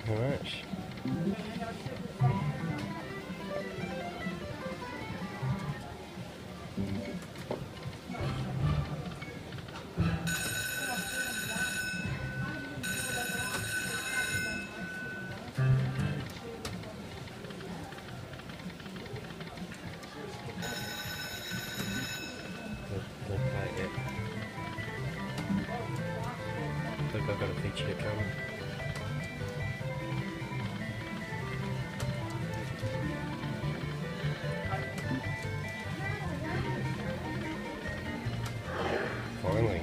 very much. Not quite yet. Look, I've got a feature to come. Finally.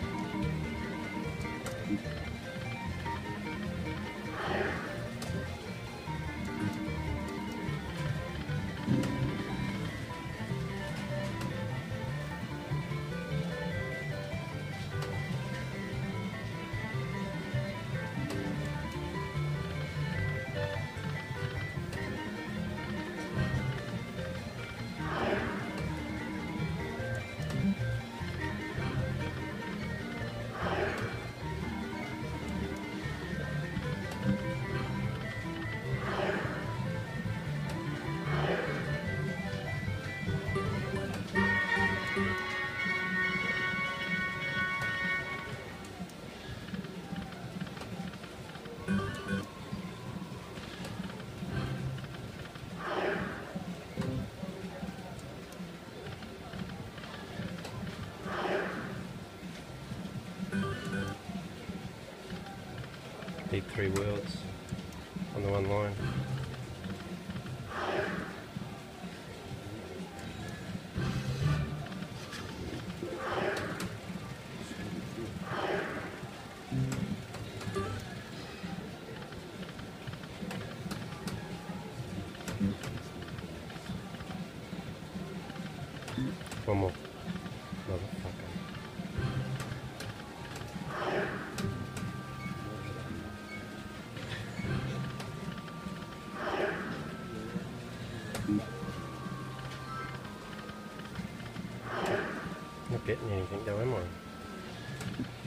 Need 3 worlds on the one line. One more. Motherfucker. Not getting anything though, am I?